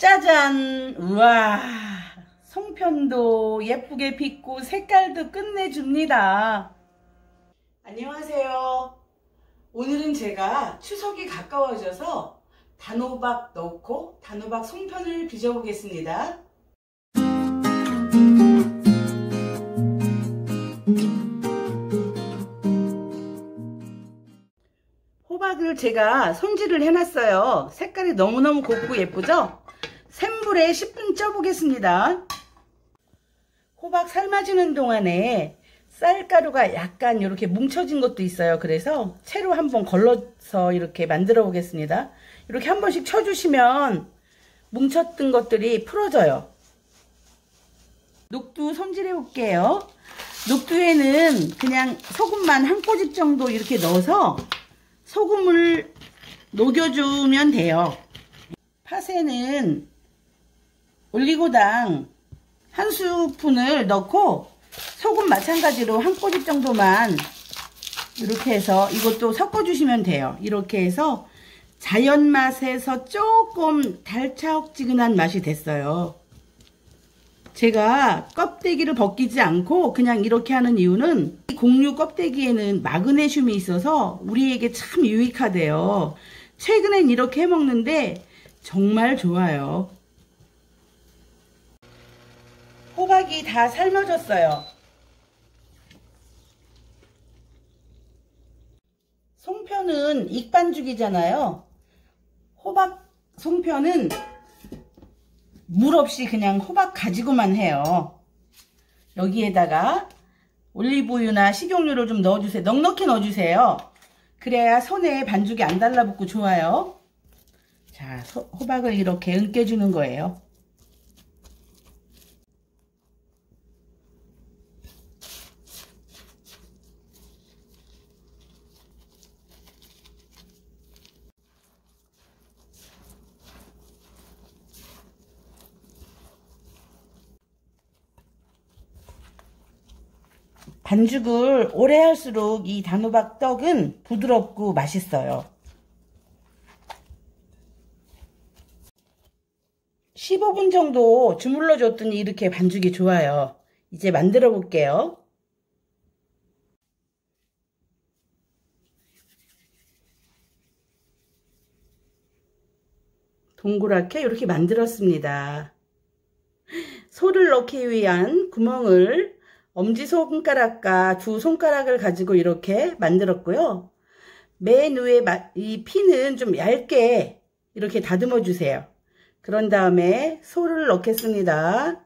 짜잔! 우와! 송편도 예쁘게 빚고 색깔도 끝내줍니다. 안녕하세요. 오늘은 제가 추석이 가까워져서 단호박 넣고 단호박 송편을 빚어보겠습니다. 호박을 제가 손질을 해놨어요. 색깔이 너무너무 곱고 예쁘죠? 센 불에 10분 쪄보겠습니다. 호박 삶아지는 동안에 쌀가루가 약간 이렇게 뭉쳐진 것도 있어요. 그래서 채로 한번 걸러서 이렇게 만들어 보겠습니다. 이렇게 한 번씩 쳐주시면 뭉쳤던 것들이 풀어져요. 녹두 손질해 볼게요. 녹두에는 그냥 소금만 한 꼬집 정도 이렇게 넣어서 소금을 녹여주면 돼요. 팥에는 올리고당 한 스푼을 넣고 소금 마찬가지로 한 꼬집 정도만 이렇게 해서 이것도 섞어주시면 돼요. 이렇게 해서 자연 맛에서 조금 달차옥지근한 맛이 됐어요. 제가 껍데기를 벗기지 않고 그냥 이렇게 하는 이유는 곡류 껍데기에는 마그네슘이 있어서 우리에게 참 유익하대요. 최근엔 이렇게 해먹는데 정말 좋아요. 호박이 다 삶아졌어요. 송편은 익반죽이잖아요. 호박 송편은 물 없이 그냥 호박 가지고만 해요. 여기에다가 올리브유나 식용유를 좀 넣어주세요. 넉넉히 넣어주세요. 그래야 손에 반죽이 안 달라붙고 좋아요. 자, 호박을 이렇게 으깨주는 거예요. 반죽을 오래 할수록 이 단호박 떡은 부드럽고 맛있어요. 15분 정도 주물러 줬더니 이렇게 반죽이 좋아요. 이제 만들어 볼게요. 동그랗게 이렇게 만들었습니다. 소를 넣기 위한 구멍을 엄지손가락과 두 손가락을 가지고 이렇게 만들었고요. 맨 위에 이 피는 좀 얇게 이렇게 다듬어 주세요. 그런 다음에 소를 넣겠습니다.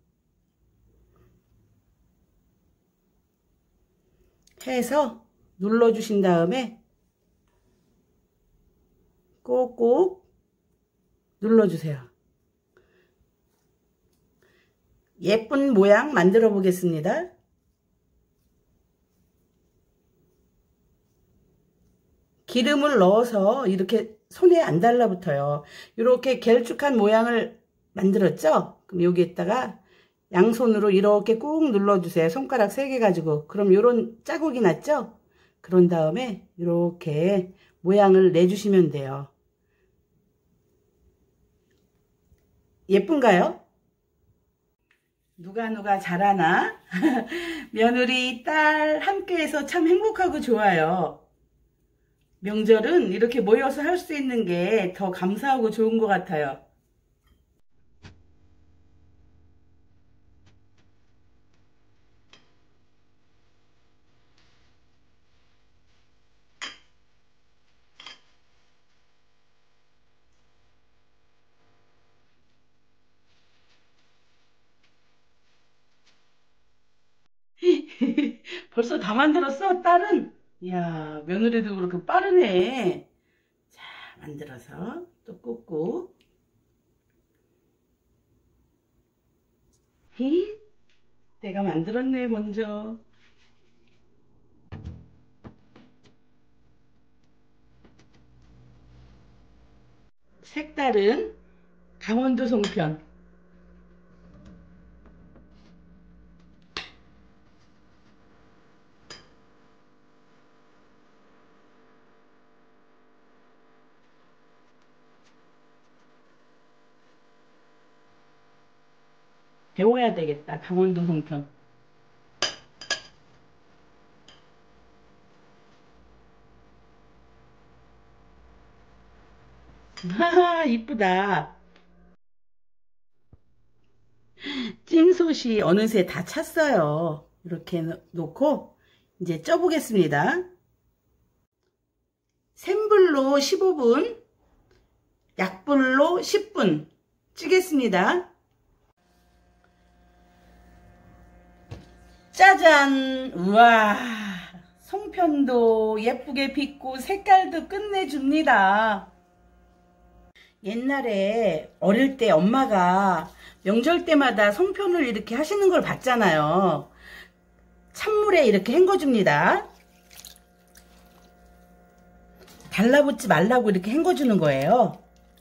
해서 눌러 주신 다음에 꼭꼭 눌러 주세요. 예쁜 모양 만들어 보겠습니다. 기름을 넣어서 이렇게 손에 안 달라붙어요. 이렇게 길쭉한 모양을 만들었죠? 그럼 여기에다가 양손으로 이렇게 꾹 눌러주세요. 손가락 3개 가지고. 그럼 이런 자국이 났죠? 그런 다음에 이렇게 모양을 내주시면 돼요. 예쁜가요? 누가 잘하나? 며느리, 딸 함께해서 참 행복하고 좋아요. 명절은 이렇게 모여서 할 수 있는 게 더 감사하고 좋은 것 같아요. 벌써 다 만들었어, 딸은? 이야, 며느리도 그렇게 빠르네. 자, 만들어서 또 꽂고. 히? 내가 만들었네, 먼저. 색다른 강원도 송편. 배워야 되겠다. 강원도 송편. 하하, 이쁘다. 찜솥이 어느새 다 찼어요. 이렇게 놓고 이제 쪄보겠습니다. 센불로 15분, 약불로 10분 찌겠습니다. 짜잔! 우와! 송편도 예쁘게 빚고 색깔도 끝내줍니다. 옛날에 어릴 때 엄마가 명절 때마다 송편을 이렇게 하시는 걸 봤잖아요. 찬물에 이렇게 헹궈줍니다. 달라붙지 말라고 이렇게 헹궈주는 거예요.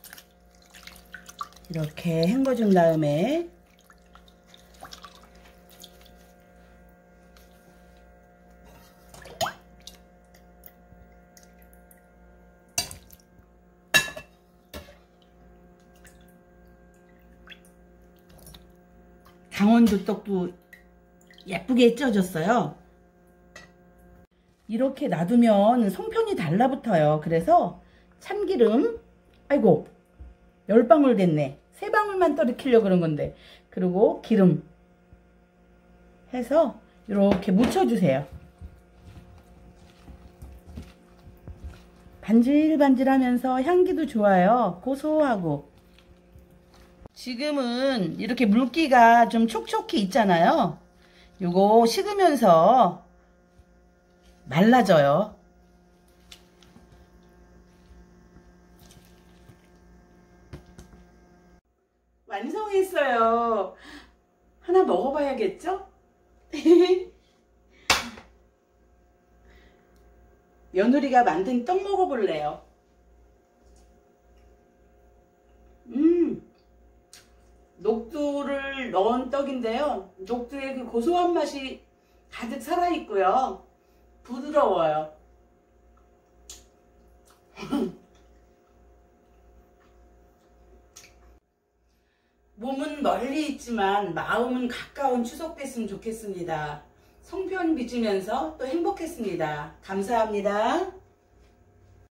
이렇게 헹궈준 다음에 강원도 떡도 예쁘게 쪄졌어요. 이렇게 놔두면 송편이 달라붙어요. 그래서 참기름, 아이고 10방울 됐네. 3방울만 떨어뜨리려고 그런 건데, 그리고 기름 해서 이렇게 묻혀주세요. 반질반질하면서 향기도 좋아요. 고소하고. 지금은 이렇게 물기가 좀 촉촉히 있잖아요. 요거 식으면서 말라져요. 완성했어요. 하나 먹어봐야겠죠? 며느리가 만든 떡 먹어볼래요. 녹두를 넣은 떡인데요. 녹두의 그 고소한 맛이 가득 살아있고요. 부드러워요. 몸은 멀리 있지만 마음은 가까운 추석 됐으면 좋겠습니다. 송편 빚으면서 또 행복했습니다. 감사합니다.